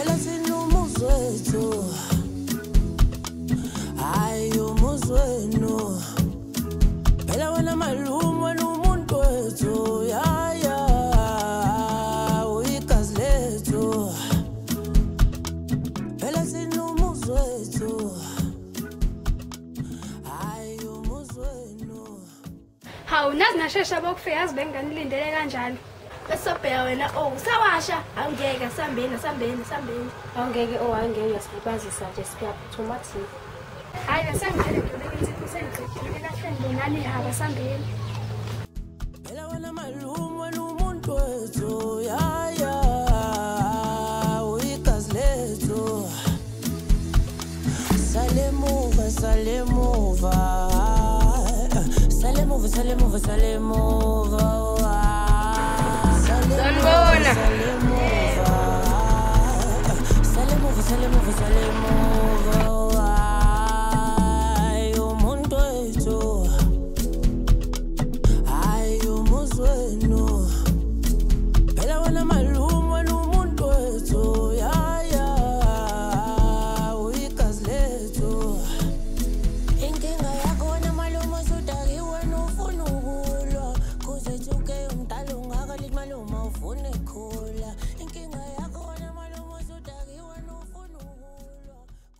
phela sinumuzwethu hayi umuzwenu phela wena malume wena umuntu wethu yaya uyigazi lethu phela sinumuzwethu hayi umuzwenu. Hawu nazi nashesha bokufika yazi benganilindele kanjani. Besobheka wena usawasha angeke sambeni Angeke angeke ngiyasilibazisa nje siyaphuthuma thina. Hayi besangele ngibeke insipho sengiqedile lahlende nani haba sambeni. Phela wena malume wena umuntu wethu yaya uyigazi lethu salemuva hayi umuntu wethu hayi umuzwenu phela wena malume wena umuntu wethu yaya uyigazi lethu inkinga yakho wena malume usudakiwe ufuna ukulwa kuze juke umdala ungakalithi malume ufuna ikhula inkinga yakho wena malume usudakiwe ufuna ukulwa.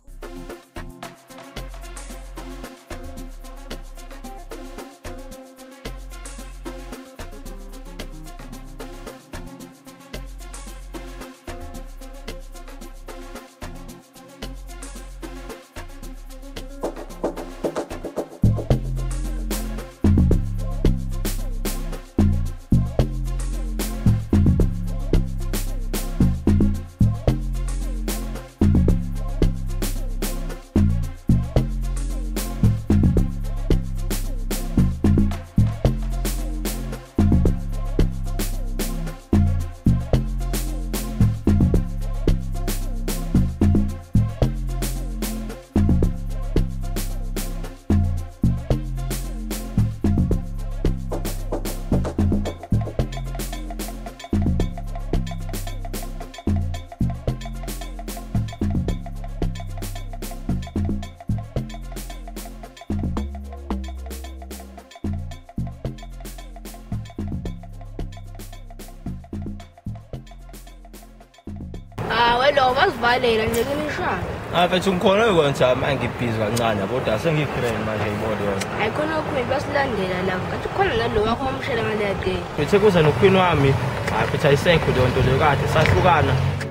wena wazivalela nje kunishana. Mfethu ngikhona ukwenza mangibhizi kancane kodwa sengiphileni manje ngibona yona. Ayikhona ukhwini basilandela la. Kathi khona nalo wakho wamshela ngale day. Bethe kuza nokhwini wami. Mfethu ayisekho leyo nto leyo kade sahlukana.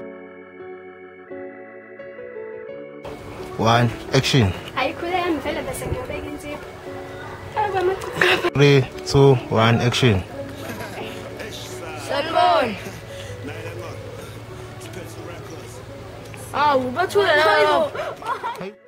1 action. Ayikhule yami vele bese ngiyobeka insipho. Aba machuka. 3 2 1 action. Sanibona. Awu bathule la.